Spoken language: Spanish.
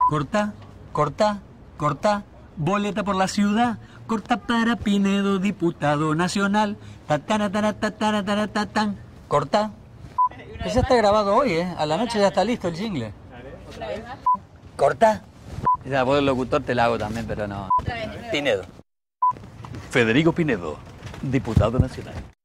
Corta, corta, corta, boleta por la ciudad. Corta para Pinedo, diputado nacional. Tan. Corta. Ya está grabado hoy, ¿eh? A la noche ya está listo el jingle. Corta. Ya, vos el locutor te la hago también, pero no. Pinedo. Federico Pinedo, diputado nacional.